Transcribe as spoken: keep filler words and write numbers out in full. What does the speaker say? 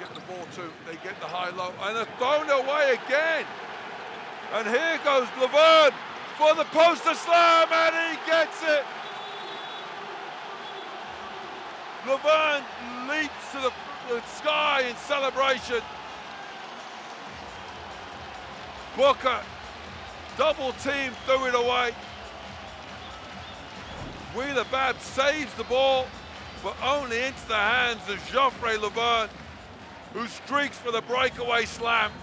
get the ball to, they get the high-low, and they're thrown away again. And here goes Lauvergne for the poster slam, and he gets it. Lauvergne leaps to the, the sky in celebration. Booker, double team, threw it away. Wheeler-Babb saves the ball, but only into the hands of Geoffrey Lauvergne, who streaks for the breakaway slam.